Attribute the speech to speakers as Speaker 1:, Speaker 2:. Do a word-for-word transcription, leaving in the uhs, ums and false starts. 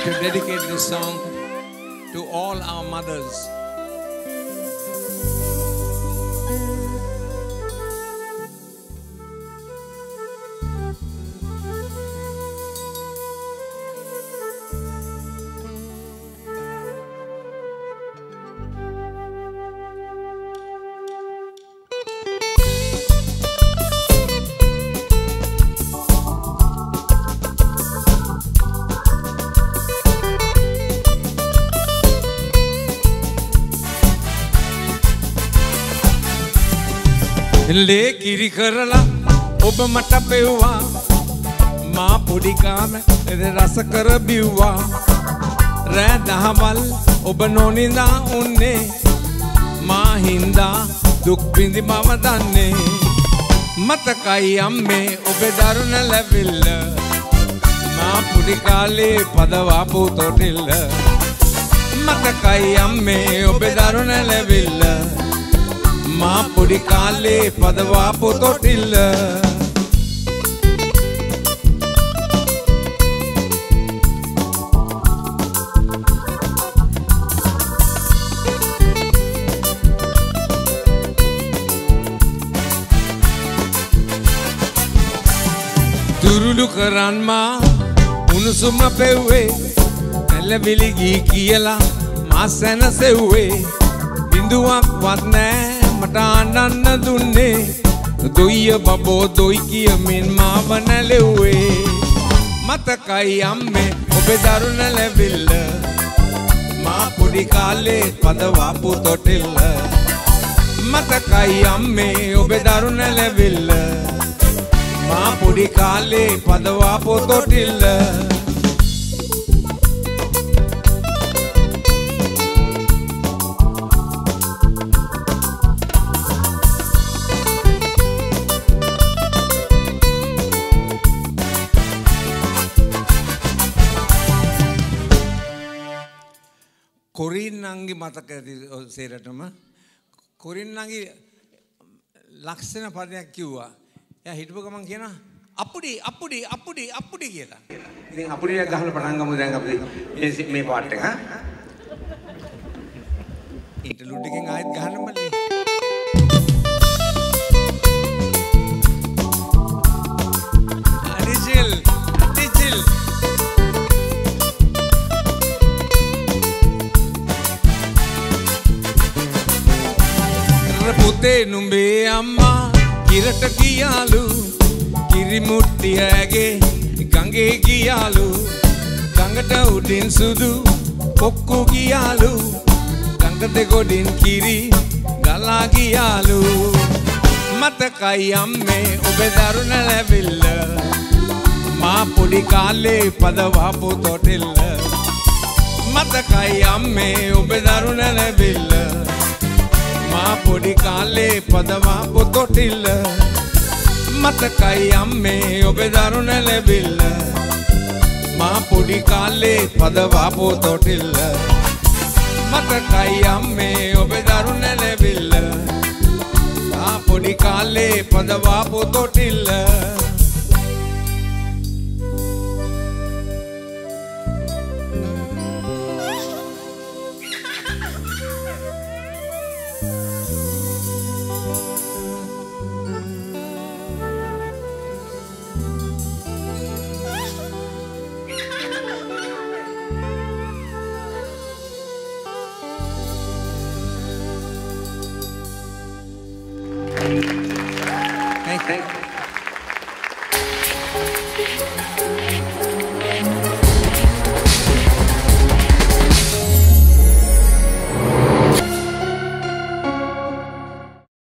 Speaker 1: to dedicate this song to all our mothers. ले किरी करला ඔබ මට පෙව්වා මා පොඩි කාම රස කර බිව්වා රෑ දහවල් ඔබ නොනිදා උන්නේ මා හින්දා දුක් විඳි මම දන්නේ මතකයි අම්මේ ඔබේ දරුණ ලැබිල්ල මා පොඩි කාලේ පදවාපු තොටිල්ල මතකයි අම්මේ ඔබේ දරුණ ලැබිල්ල මා පොඩි කාලේ පදවාපු තොටිල්ල දුරුළු කරන් මා උණුසුම පෙව්වේ නැලවිලි ගී කියලා මා සැනසෙව්වේ බිඳුවක්වත් නෑ මට අඬන්න දුන්නේ දොයිය බබෝ දොයි කියමින් මාව නැලෙව්වේ මතකයි අම්මේ ඔබේ දරුණ ලැබිල්ල මා පොඩි කාලේ පදවාපු තොටිල්ල මතකයි අම්මේ ඔබේ දරුණ ලැබිල්ල මා පොඩි කාලේ පදවාපු තොටිල්ල කොරින්නන්ගේ මතක සේරටම කොරින්නන්ගේ ලක්ෂණ පදයක් කිව්වා. එයා හිටපු ගමන් කියනවා අපුඩි අපුඩි අපුඩි අපුඩි කියලා. ඉතින් අපුඩියක් ගහලා පටන් ගමු දැන් අපි මේ මේ පාට් එක. ඉන්ටර්ලූඩ් එකෙන් ආයෙත් ගහන්න මල්ලේ. අඩිජිල් අඩිජිල් පුතේ නුඹේ අම්මා කිරට ගියාලු කිරිමුට්ටියගේ ගඟේ ගියාලු ගඟට උඩින් සුදු කොක්කු ගියාලු ගඟ දෙගොඩින් කිරි ගලා ගියාලු මතකයි අම්මේ ඔබේ දරුණ ලැබිල්ල මා පොඩි කාලේ පදවාපු තොටිල්ල මතකයි අම්මේ ඔබේ දරුණ ලැබිල්ල මා පොඩි කාලේ පදවාපු තොටිල්ල මතකයි අම්මේ ඔබේ දරුණ ලැබිල්ල මා පොඩි කාලේ පදවාපු තොටිල්ල මතකයි අම්මේ ඔබේ දරුණ ලැබිල්ල මා පොඩි කාලේ පදවාපු තොටිල්ල Thank you.